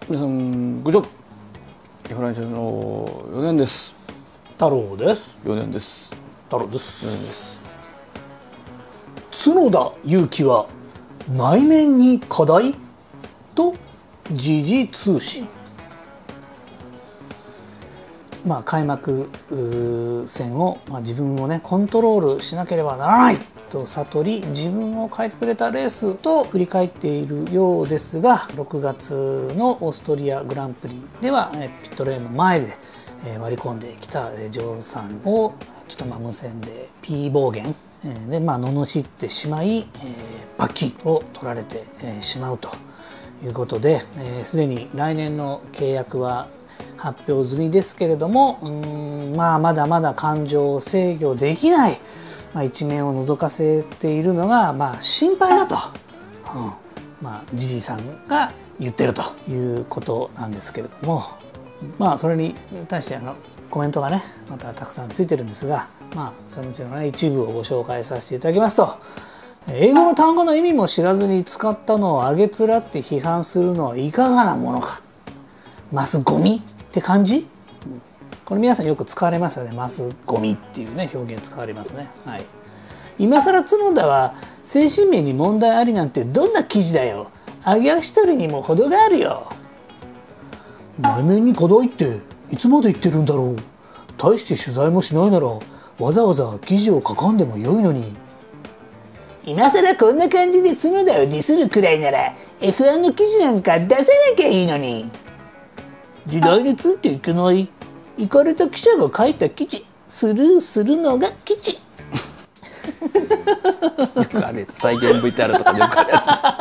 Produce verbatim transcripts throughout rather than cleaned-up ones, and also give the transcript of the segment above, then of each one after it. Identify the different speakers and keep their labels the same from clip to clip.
Speaker 1: 皆さんこんにちは。フランチャイズのよねんです。
Speaker 2: 太郎です。
Speaker 1: よねんです。
Speaker 2: 太郎です。
Speaker 1: よねんです。
Speaker 2: 角田裕樹は内面に課題と時事通信。まあ開幕戦を、まあ、自分をねコントロールしなければならないと悟り、自分を変えてくれたレースと振り返っているようですが、ろくがつのオーストリアグランプリではピットレーンの前で割り込んできたジョーさんをちょっとまあ無線で P 暴言でまあ罵ってしまい、罰金を取られてしまうということで、すでに来年の契約は発表済みですけれども、うーんまあまだまだ感情を制御できない、まあ、一面を覗かせているのがまあ心配だと、うんまあ、ジジイさんが言ってるということなんですけれども、まあそれに対してあのコメントがねまたたくさんついてるんですが、まあそのうちのね一部をご紹介させていただきますと、英語の単語の意味も知らずに使ったのをあげつらって批判するのはいかがなものか、マスゴミって感じ。これ皆さんよく使われますよね。マスゴミっていうね表現使われますね。はい。今更角田は精神面に問題ありなんてどんな記事だよ。揚げ足取りにも程があるよ。内面に課題っていつまで言ってるんだろう。大して取材もしないならわざわざ記事を書かんでもよいのに。今更こんな感じで角田をディスるくらいなら エフワン の記事なんか出さなきゃいいのに。時代についていけない。イカれた記者が書いた記事スルーするのが記事。
Speaker 1: よくあれ再現 ブイティーアール とかでよくある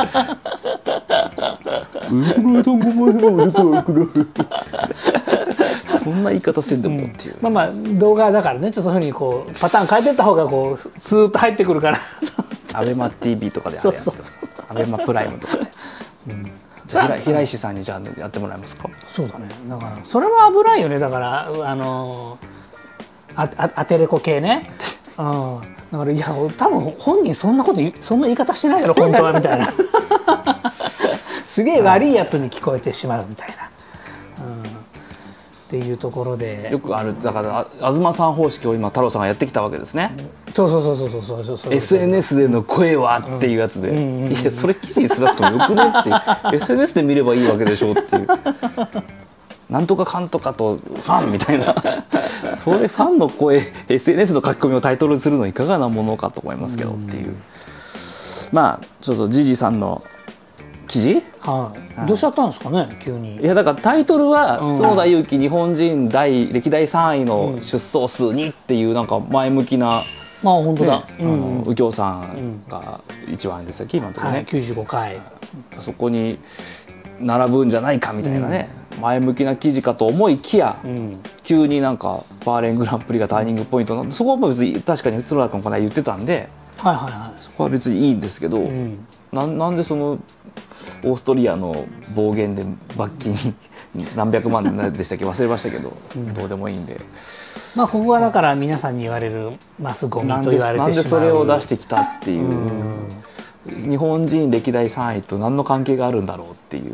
Speaker 1: やつ。そんな言い方せんでもっていう、
Speaker 2: うん、まあまあ動画だからね、ちょっとそういうふうにこうパターン変えてった方がこうスーッと入ってくるから。
Speaker 1: アベマ ティービー とかであるやつです。アベマプライムとかで、うん、じゃあ平石さんにじゃあやってもらえますか。
Speaker 2: そうだね。だからそれは危ないよね。だからあのああアテレコ系ね。うん。だからいや多分本人そんなことそんな言い方してないだろ本当はみたいな。すげえ悪いやつに聞こえてしまうみたいな。うん、っていうところで
Speaker 1: よくある。だから東さん方式を今太郎さんがやってきたわけですね。
Speaker 2: そうそうそうそうそうそうそう。
Speaker 1: エスエヌエス での声はっていうやつで、うんうんうん、いやそれ記事にしなくてもよくねっていう。エスエヌエス で見ればいいわけでしょっていう。なんとかかんとかとファンみたいな。それファンの声 エスエヌエス の書き込みをタイトルにするのいかがなものかと思いますけどっていう。まあちょっとジジさんの記事、
Speaker 2: はい、どうしちゃったんですかね急に。
Speaker 1: いやだからタイトルは角田裕樹日本人大歴代さんいの出走数にっていうなんか前向きな、
Speaker 2: まあ本当だ、
Speaker 1: ね、あの右京さんが一番でしたっけ今のところね、
Speaker 2: はい、きゅうじゅうごかい
Speaker 1: そこに並ぶんじゃないかみたいなね、うん、前向きな記事かと思いきや、うん、急になんかバーレーングランプリがターニングポイントな、そこは別に確かに角田君この間言ってたんで、
Speaker 2: はいはいはい、
Speaker 1: そこは別にいいんですけど、うん、な, なんでそのオーストリアの暴言で罰金何百万でしたっけ忘れましたけど、うん、どうでもいいんで、
Speaker 2: まあここはだから皆さんに言われるマスゴミと言われてしまう。
Speaker 1: なんでそれを出してきたっていう、うん、日本人歴代さんいと何の関係があるんだろうっていう、うん、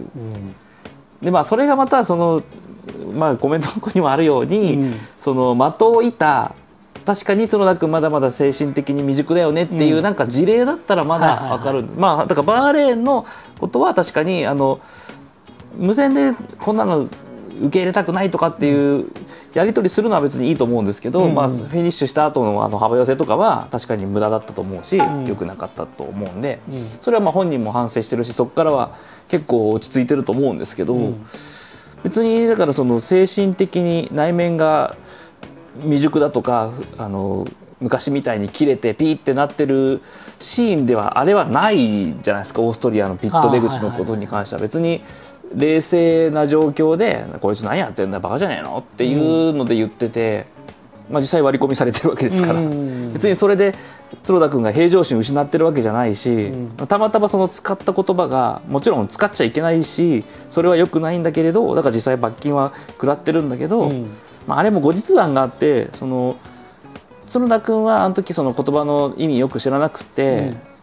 Speaker 1: でまあそれがまたその、まあ、コメントの子にもあるように、うん、その的を射た確かに角田君まだまだ精神的に未熟だよねっていう、うん、なんか事例だったらまだ分かる、まあだからバーレーンのことは確かにあの無線でこんなの受け入れたくないとかっていうやり取りするのは別にいいと思うんですけど、うん、まあ、フィニッシュした後のあの幅寄せとかは確かに無駄だったと思うし、うん、良くなかったと思うんで、うん、それはまあ本人も反省してるしそこからは結構落ち着いてると思うんですけど、うん、別にだからその精神的に内面が未熟だとかあの昔みたいに切れてピーってなってるシーンではあれはないじゃないですか。オーストリアのピット出口のことに関しては別に冷静な状況でこいつ何やってんだバカじゃねえのっていうので言ってて、うんまあ、実際割り込みされてるわけですから、うん、別にそれで角田君が平常心失ってるわけじゃないし、うん、たまたまその使った言葉がもちろん使っちゃいけないしそれは良くないんだけれどだから実際罰金は食らってるんだけど、うんまあ、あれも後日談があってその角田君はあの時その言葉の意味よく知らなくて、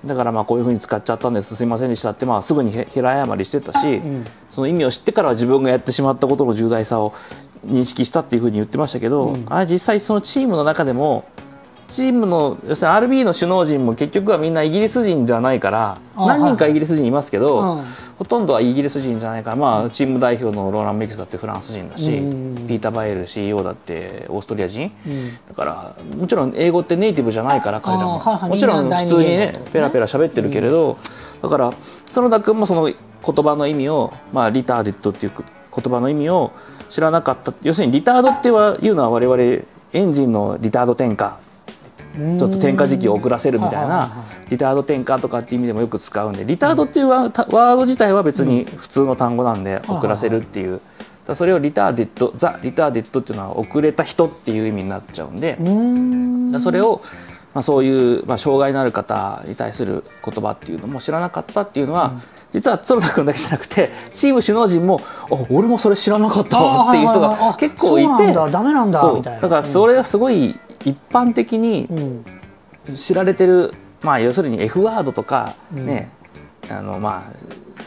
Speaker 1: だからまあこういうふうに使っちゃったんですすいませんでしたって、まあ、すぐに平謝りしてたし、うん、その意味を知ってからは自分がやってしまったことの重大さを認識したっていうふうに言ってましたけど、うん、あれ実際そのチームの中でもチームの要するに アールビー の首脳陣も結局はみんなイギリス人じゃないから何人かイギリス人いますけど、はいはい、ほとんどはイギリス人じゃないから、まあ、チーム代表のローラン・メキスだってフランス人だし、うん、ピーター・バイエル シーイーオー だってオーストリア人、うん、だからもちろん英語ってネイティブじゃないから彼らも、はいはい、もちろん普通にねペラペラ喋ってるけれど、うん、だから園田君もその言葉の意味を、まあ、リターデッドっていう言葉の意味を知らなかった。要するにリタードっていうのは我々エンジンのリタード転換ちょっと点火時期を遅らせるみたいなリタード転換とかっていう意味でもよく使うんで、リタードっていうワード自体は別に普通の単語なんで遅らせるっていう、それをリターデッドザ・リターデッドっていうのは遅れた人っていう意味になっちゃうんで、それをまあそういうまあ障害のある方に対する言葉っていうのも知らなかったっていうのは、実は園田君だけじゃなくてチーム首脳陣も俺もそれ知らなかったわっていう人が結構いて、そうなんだダメなんだみたいな、だからそれがすごい一般的に知られてる、まあ要するに F ワードとかね、あのまあ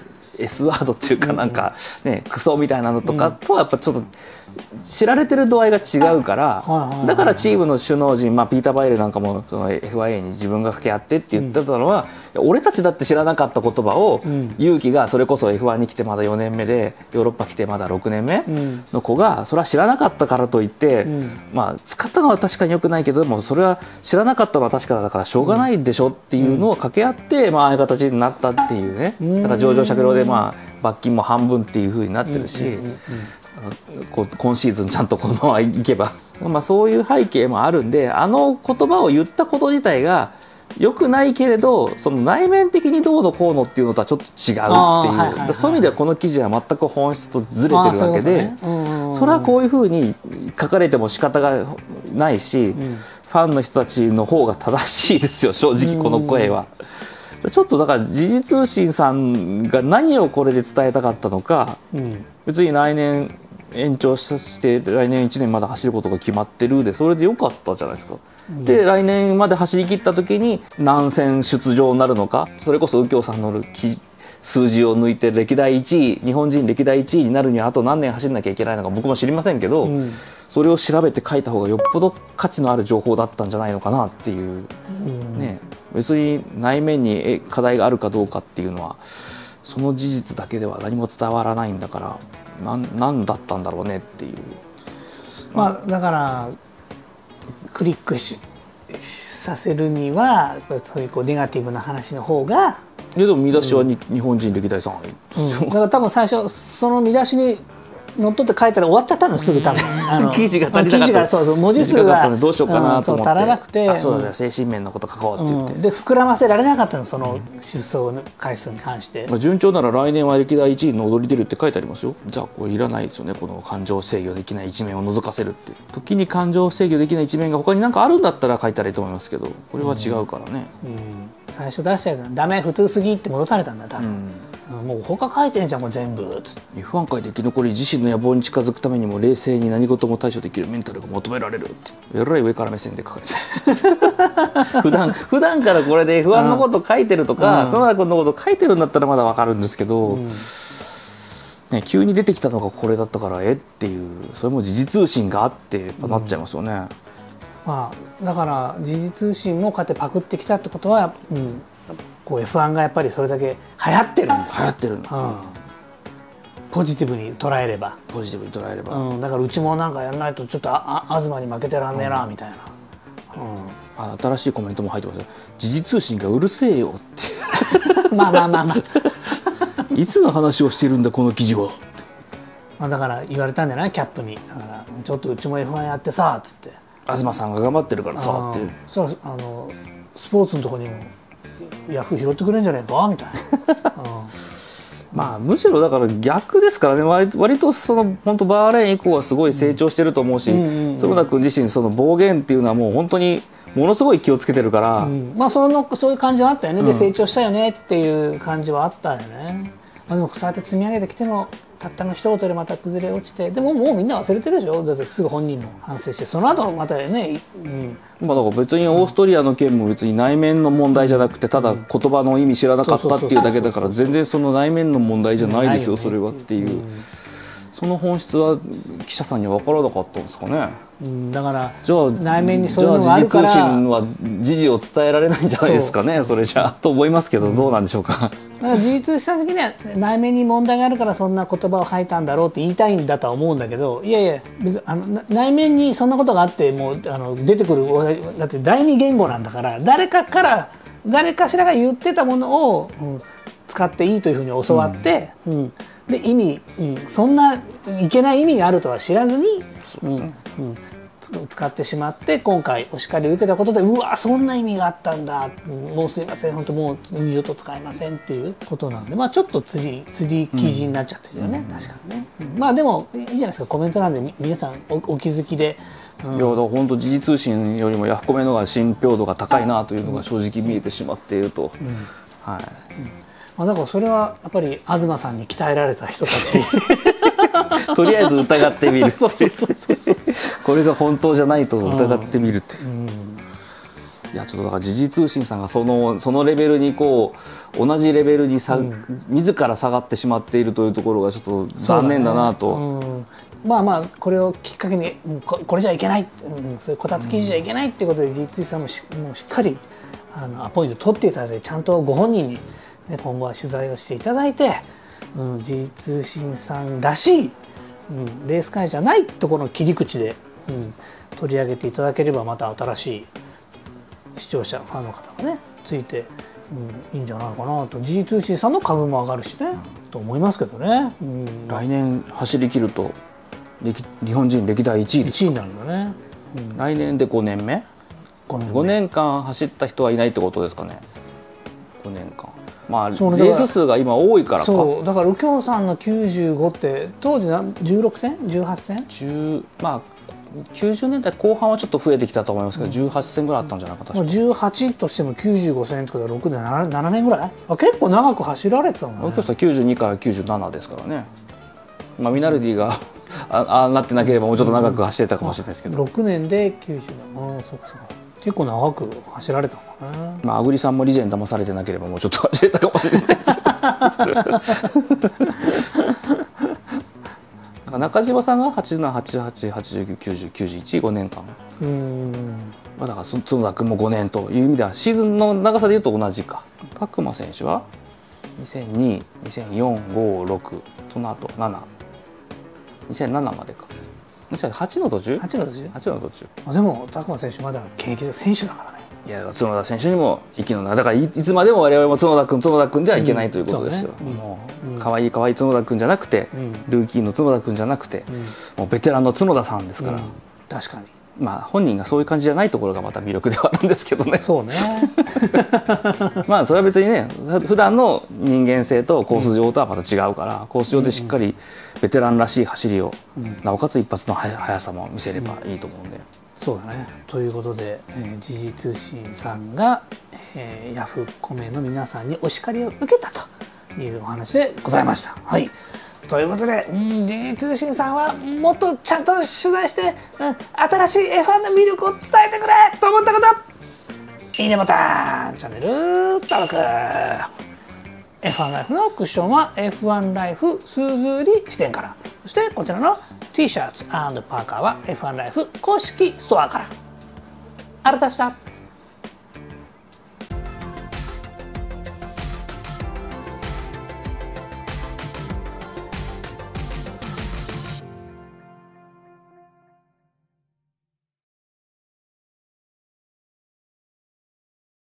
Speaker 1: S ワードっていうかなんかねクソみたいなのとかとはやっぱちょっと知られてる度合いが違うから、だからチームの首脳陣、まあ、ピーター・バイエルなんかもその エフアイエー に自分が掛け合ってって言ってたのは、うん、俺たちだって知らなかった言葉を、うん、勇気がそれこそ エフワン に来てまだよねんめでヨーロッパ来てまだろくねんめの子がそれは知らなかったからといって、うん、まあ、使ったのは確かに良くないけどもそれは知らなかったのは確かだからしょうがないでしょっていうのを掛け合って、まあああいう形になったっていうね、だから上場酌量でまあ罰金も半分っていう風になってるし、今シーズンちゃんとこのままいけばまあそういう背景もあるんで、あの言葉を言ったこと自体が良くないけれどその内面的にどうのこうのっていうのとはちょっと違うっていう、はいはいはい、そういう意味ではこの記事は全く本質とずれてるわけで、そ, ね、それはこういうふうに書かれても仕方がないし、うん、ファンの人たちの方が正しいですよ正直この声は。ちょっとだから時事通信さんが何をこれで伝えたかったのか、うん、別に来年延長して来年いちねんまで走ることが決まってるでそれでよかったじゃないですか、うん、で来年まで走り切った時に何戦出場になるのか、それこそ右京さんの数字を抜いて歴代いちい日本人歴代いちいになるにはあと何年走んなきゃいけないのか僕も知りませんけど、うん、それを調べて書いた方がよっぽど価値のある情報だったんじゃないのかなっていう、うん、ね、別に内面に課題があるかどうかっていうのはその事実だけでは何も伝わらないんだから何何だったんだろうねっていう、
Speaker 2: まあ、だからクリックしさせるにはそういうこうネガティブな話の方が
Speaker 1: いやでも見出しはに、うん、日本人歴代さんい、
Speaker 2: うん、だから多分最初その見出しに乗っ取って書いたら終わっちゃったのすぐ多分あの
Speaker 1: 記事が足りなかった、
Speaker 2: そうそう文字数が
Speaker 1: どうしようかなと思って、うん、
Speaker 2: 足らなくて、
Speaker 1: あそうだね、精神面のこと書こうって言って、
Speaker 2: うん、で膨らませられなかったのその出走回数に関して、
Speaker 1: まあ、順調なら来年は歴代いちいの踊り出るって書いてありますよ。じゃあこれいらないですよね、この感情制御できない一面を覗かせるって時に感情制御できない一面が他に何かあるんだったら書いたらいいと思いますけどこれは違うからね、うんうん、
Speaker 2: 最初出したやつはダメ普通すぎって戻されたんだ多分、うんもう他書いてんじゃんもう全部
Speaker 1: エフワン 界で生き残り自身の野望に近づくためにも冷静に何事も対処できるメンタルが求められるってえらい上から目線で書かれて普段普段からこれで エフワン のこと書いてるとか園田君のこと書いてるんだったらまだ分かるんですけど、うんね、急に出てきたのがこれだったからえっていうそれも時事通信があってやっぱなっちゃいますよね、うん
Speaker 2: まあ、だから時事通信もこうやってパクってきたってことは、うんこう エフワン がやっぱりそれだけ流行ってるんですよ。
Speaker 1: 流行ってるんだ、うん、
Speaker 2: ポジティブに捉えれば
Speaker 1: ポジティブに捉えれば、
Speaker 2: うん、だからうちもなんかやらないとちょっとああ東に負けてらんねえな、うん、みたいな、
Speaker 1: うん、あ新しいコメントも入ってますよ。時事通信がうるせえよって
Speaker 2: まあまあまあまあ
Speaker 1: いつの話をしてるんだこの記事は
Speaker 2: まあだから言われたんじゃないキャップにだからちょっとうちも エフワン やってさっつって
Speaker 1: 東さんが頑張ってるからさって
Speaker 2: そしたらあのスポーツのとこにもヤフー拾ってくれるんじゃないかみたいな、うん、
Speaker 1: まあむしろだから逆ですからね 割, 割とその本当バーレーン以降はすごい成長してると思うし園田君自身その暴言っていうのはもう本当にものすごい気をつけてるから、うん、
Speaker 2: まあそのそういう感じはあったよね、うん、で成長したよねっていう感じはあったよね、まあ、でもそうやって積み上げてきてもたったの一言でまた崩れ落ちて、でももうみんな忘れてるでしょ。だってすぐ本人も反省して、その後またね、うん、
Speaker 1: まあだから別にオーストリアの件も別に内面の問題じゃなくて、ただ言葉の意味知らなかったっていうだけだから、全然その内面の問題じゃないですよそれはっていう、その本質は記者さんには分からなかったんですかね。
Speaker 2: うん、だから
Speaker 1: じゃあ
Speaker 2: 内面にそういうのがあるから、
Speaker 1: じゃあ時事通信は時事を伝えられないんじゃないですかね、それじゃあと思いますけど、どうなんでしょうか。
Speaker 2: だから時事通信的には内面に問題があるからそんな言葉を吐いたんだろうって言いたいんだとは思うんだけど、いやいや別にあの内面にそんなことがあってもうあの出てくる、だって第二言語なんだから、誰かから誰かしらが言ってたものを、うん、使っていいというふうに教わって、うんうん、で意味、うん、そんないけない意味があるとは知らずに、うんうん、使ってしまって、今回お叱りを受けたことで、うわそんな意味があったんだ、もうすいません本当もう二度と使えませんっていうことなんで、まあちょっと釣り釣り記事になっちゃってるよね、うん、確かにね、うん、まあでもいいじゃないですか、コメントなんで皆さん お, お気づきで、うん、
Speaker 1: いやだから本当時事通信よりもヤフコメの方が信憑度が高いなというのが正直見えてしまっていると、うん、はい、うん、
Speaker 2: まあだからそれはやっぱり東さんに鍛えられた人たち
Speaker 1: とりあえず疑ってみるこれが本当じゃないと疑ってみるって、うん、いやちょっとだから時事通信さんがそのそのレベルにこう同じレベルにさ、うん、自ら下がってしまっているというところがちょっと残念だなと。
Speaker 2: うん、まあまあこれをきっかけに、うん、こ, これじゃいけない、うん、そういうこたつ記事じゃいけないっていうことで、時事通信さんも し, もうしっかりあのアポイント取っていただいて、ちゃんとご本人に、ね、今後は取材をしていただいて、うん、時事通信さんらしい、うん、レース会じゃないところの切り口で、うん、取り上げていただければ、また新しい視聴者ファンの方がねついて、うん、いいんじゃないかなと。時事通信さんの株も上がるしね、うん、と思いますけどね、うん、
Speaker 1: 来年走り切ると日本人歴代いちいですか。
Speaker 2: いちいになるんだね、
Speaker 1: うん、来年でごねんめ、ごねんめごねんかん走った人はいないってことですかね。ごねんかん、まあレース数が今多いからか。
Speaker 2: そうだから右京さんのきゅうじゅうごって当時じゅうろくせんじゅうはっせん、
Speaker 1: まあきゅうじゅうねんだいこう半はちょっと増えてきたと思いますけど、うん、じゅうはっせんぐらいあったんじゃないか確か。
Speaker 2: じゅうはちとしてもきゅうじゅうごせんってことはろくねんななねんぐらい、あ結構長く走られてたんだね。
Speaker 1: 右京さんきゅうじゅうにからきゅうじゅうななですからね。まあミナルディがああなってなければもうちょっと長く走ってたかもしれないですけど、
Speaker 2: ろくねんできゅうじゅうなな、ああそうかそうか、結構長く走られたんだね。
Speaker 1: まああぐりさんもリジェン騙されてなければもうちょっと走れたかもしれないです中島さんがはちじゅうなな、はちじゅうはち、はちじゅうきゅう、きゅうじゅう、きゅうじゅういち、ごねんかん、うーん、まあだから角田君もごねんという意味ではシーズンの長さでいうと同じか。拓磨選手はにせんに、にせんよん、ご、ろく、その後なな、にせんななまでか。はちの途中 ?はち の途中 ?はち の途中。
Speaker 2: あでも拓磨選手まだ現役選手だからね。
Speaker 1: いや角田選手にも息の長い、だからいつまでも我々も角田君角田君じゃいけないということですよ。うん、もう可愛、うん、い可愛い角田君じゃなくて、うん、ルーキーの角田君じゃなくて、うん、もうベテランの角田さんですから、うん、
Speaker 2: 確かに。
Speaker 1: まあ本人がそういう感じじゃないところがまた魅力ではあるんですけどね。
Speaker 2: そうね
Speaker 1: まあそれは別にね普段の人間性とコース上とはまた違うから、うん、コース上でしっかりベテランらしい走りを、うん、なおかつ一発の速さも見せればいいと思うんで、うん、
Speaker 2: そうだね。ということで、えー、時事通信さんが、えー、ヤフコメの皆さんにお叱りを受けたというお話でございました。はい、ということで、うん、時事通信さんはもっとちゃんと取材して、うん、新しい エフワン の魅力を伝えてくれと思った方、いいねボタン、チャンネル登録、 エフワン ライフのクッションは エフワン ライフスズリ支店から、そしてこちらの T シャツ&パーカーは エフワン ライフ公式ストアから。あらたした。